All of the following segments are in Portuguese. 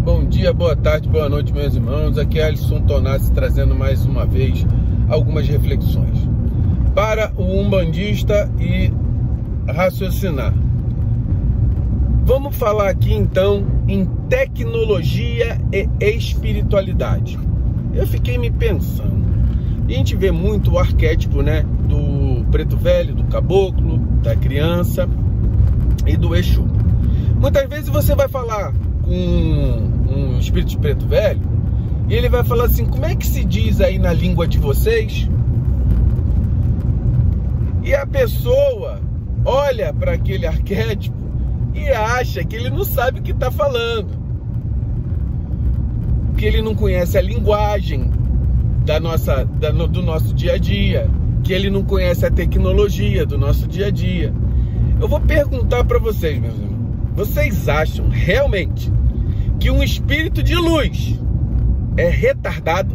bom dia, boa tarde, boa noite, meus irmãos. Aqui é Alisson Tonassi trazendo mais uma vez algumas reflexões para o umbandista e raciocinar. Vamos falar aqui então em tecnologia e espiritualidade. Eu fiquei me pensando, e a gente vê muito o arquétipo, né, do preto velho, do caboclo, da criança e do Exu. Muitas vezes você vai falar com um espírito de preto velho e ele vai falar assim: como é que se diz aí na língua de vocês? E a pessoa olha para aquele arquétipo e acha que ele não sabe o que está falando, que ele não conhece a linguagem do nosso dia a dia, que ele não conhece a tecnologia do nosso dia a dia. Eu vou perguntar para vocês, meus irmãos, vocês acham realmente que um espírito de luz é retardado?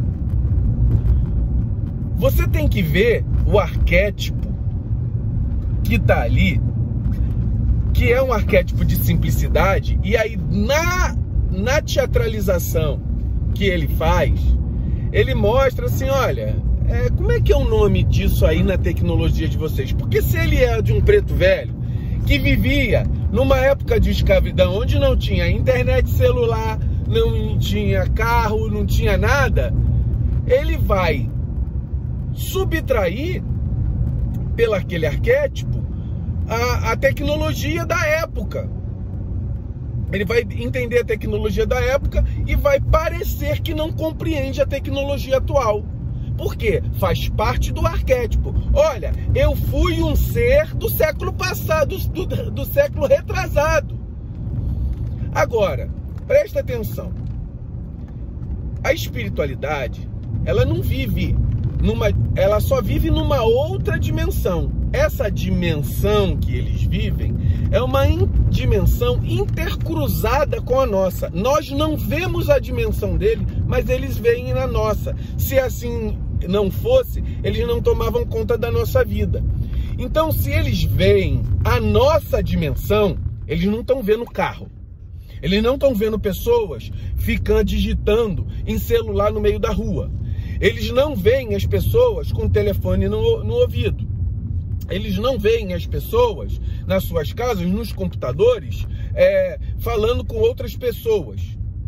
Você tem que ver o arquétipo que está ali, que é um arquétipo de simplicidade, e aí na teatralização que ele faz, ele mostra assim: olha, como é que é o nome disso aí na tecnologia de vocês? Porque se ele é de um preto velho que vivia numa época de escravidão, onde não tinha internet celular, não tinha carro, não tinha nada, ele vai subtrair pelo aquele arquétipo a tecnologia da época. Ele vai entender a tecnologia da época e vai parecer que não compreende a tecnologia atual. Por quê? Faz parte do arquétipo. Olha, eu fui um ser do século passado, do século retrasado. Agora, presta atenção. A espiritualidade, ela não vive ela só vive numa outra dimensão. Essa dimensão que eles vivem é uma dimensão intercruzada com a nossa. Nós não vemos a dimensão dele, mas eles veem na nossa. Se assim não fosse, eles não tomavam conta da nossa vida. Então, se eles veem a nossa dimensão, eles não estão vendo carro. Eles não estão vendo pessoas ficando digitando em celular no meio da rua. Eles não veem as pessoas com o telefone no ouvido. Eles não veem as pessoas nas suas casas, nos computadores, falando com outras pessoas.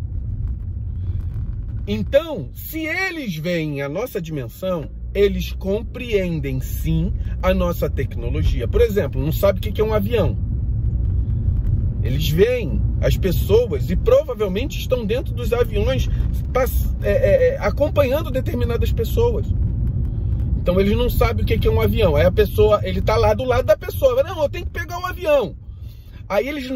Então, se eles veem a nossa dimensão, eles compreendem sim a nossa tecnologia. Por exemplo, não sabe o que é um avião. Eles veem as pessoas e provavelmente estão dentro dos aviões acompanhando determinadas pessoas. Então eles não sabem o que é um avião. Aí a pessoa, ele está lá do lado da pessoa. Não, eu tenho que pegar um avião. Aí eles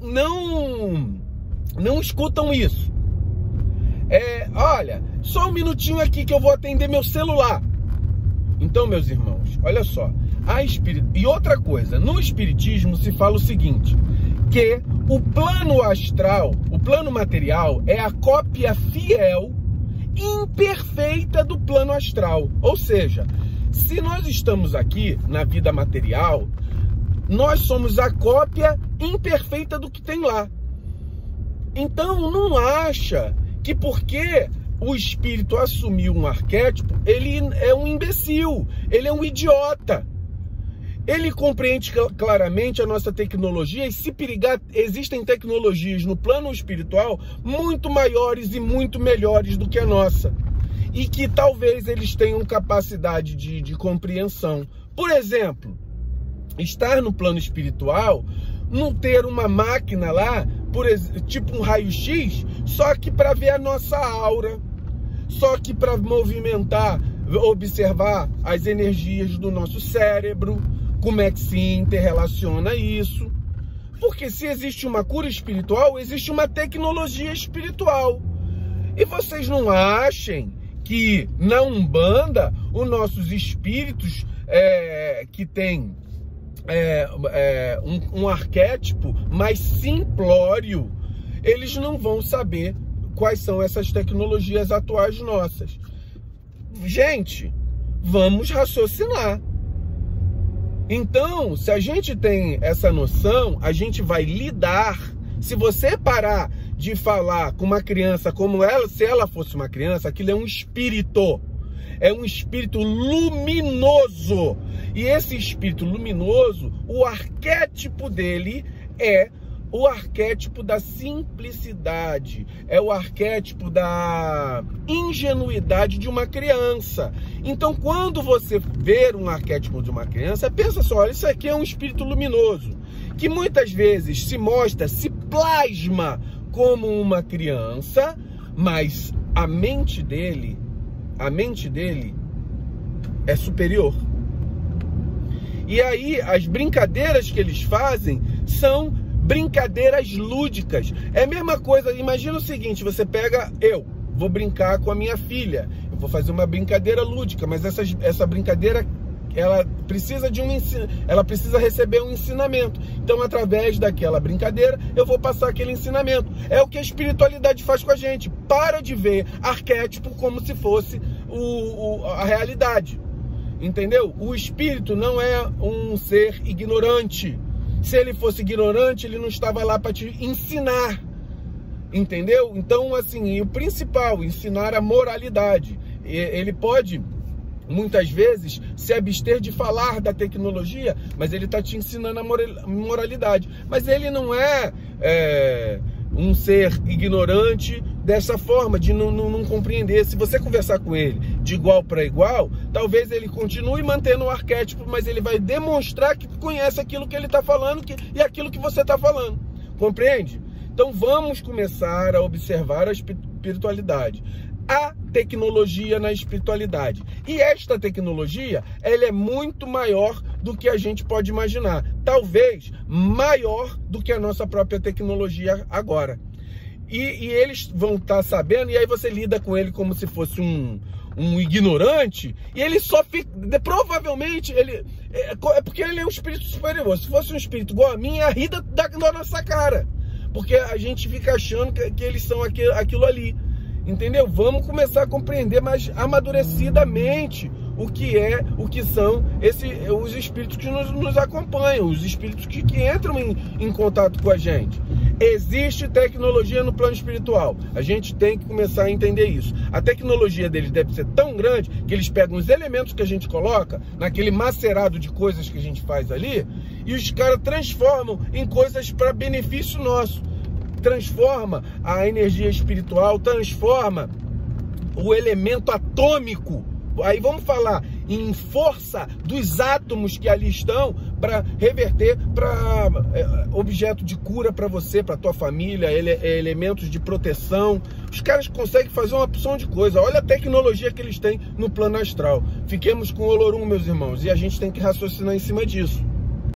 não escutam isso. Olha, só um minutinho aqui que eu vou atender meu celular. Então, meus irmãos, olha só. E outra coisa, no espiritismo se fala o seguinte, que o plano astral, o plano material, é a cópia fiel, imperfeita do plano astral. Ou seja, se nós estamos aqui na vida material, nós somos a cópia imperfeita do que tem lá. Então não acha que porque o espírito assumiu um arquétipo, ele é um imbecil, ele é um idiota. Ele compreende claramente a nossa tecnologia, e se perigar, existem tecnologias no plano espiritual muito maiores e muito melhores do que a nossa. E que talvez eles tenham capacidade de compreensão. Por exemplo, estar no plano espiritual, não ter uma máquina lá, tipo um raio-x, só que para ver a nossa aura, só que para movimentar, observar as energias do nosso cérebro, como é que se interrelaciona isso. Porque se existe uma cura espiritual, existe uma tecnologia espiritual. E vocês não achem que na Umbanda, os nossos espíritos que tem um arquétipo mais simplório, eles não vão saber quais são essas tecnologias atuais nossas. Gente, vamos raciocinar. Então, se a gente tem essa noção, a gente vai lidar Se você parar de falar com uma criança como ela, se ela fosse uma criança, aquilo é um espírito. É um espírito luminoso. E esse espírito luminoso, o arquétipo dele é o arquétipo da simplicidade, é o arquétipo da ingenuidade de uma criança. Então, quando você ver um arquétipo de uma criança, pensa só, olha, isso aqui é um espírito luminoso, que muitas vezes se mostra, se plasma como uma criança, mas a mente dele é superior. E aí, as brincadeiras que eles fazem são brincadeiras lúdicas. É a mesma coisa, imagina o seguinte, você pega, eu vou brincar com a minha filha, eu vou fazer uma brincadeira lúdica, mas essa brincadeira, ela precisa de ela precisa receber um ensinamento. Então, através daquela brincadeira, eu vou passar aquele ensinamento. É o que a espiritualidade faz com a gente. Para de ver arquétipo como se fosse a realidade. Entendeu? O espírito não é um ser ignorante. Se ele fosse ignorante, ele não estava lá para te ensinar. Entendeu? Então, assim, o principal, ensinar a moralidade. Ele pode, muitas vezes, se abster de falar da tecnologia, mas ele está te ensinando a moralidade. Mas ele não é um ser ignorante dessa forma, de não compreender. Se você conversar com ele de igual para igual, talvez ele continue mantendo o arquétipo, mas ele vai demonstrar que conhece aquilo que ele está falando e aquilo que você está falando. Compreende? Então vamos começar a observar a espiritualidade. A tecnologia na espiritualidade. E esta tecnologia, ela é muito maior do que a gente pode imaginar. Talvez maior do que a nossa própria tecnologia agora. E eles vão estar sabendo, e aí você lida com ele como se fosse um ignorante, e ele só fica, provavelmente, é porque ele é um espírito superior. Se fosse um espírito igual a mim, ia rir da nossa cara. Porque a gente fica achando que eles são aquilo ali. Entendeu? Vamos começar a compreender mais amadurecidamente o que são os espíritos que nos acompanham, os espíritos que entram em contato com a gente. Existe tecnologia no plano espiritual. A gente tem que começar a entender isso. A tecnologia deles deve ser tão grande que eles pegam os elementos que a gente coloca naquele macerado de coisas que a gente faz ali e os caras transformam em coisas para benefício nosso. Transforma a energia espiritual, transforma o elemento atômico. Aí vamos falar em força dos átomos que ali estão para reverter para objeto de cura para você, para tua família, elementos de proteção. Os caras conseguem fazer uma opção de coisa. Olha a tecnologia que eles têm no plano astral. Fiquemos com o Olorum, meus irmãos, e a gente tem que raciocinar em cima disso.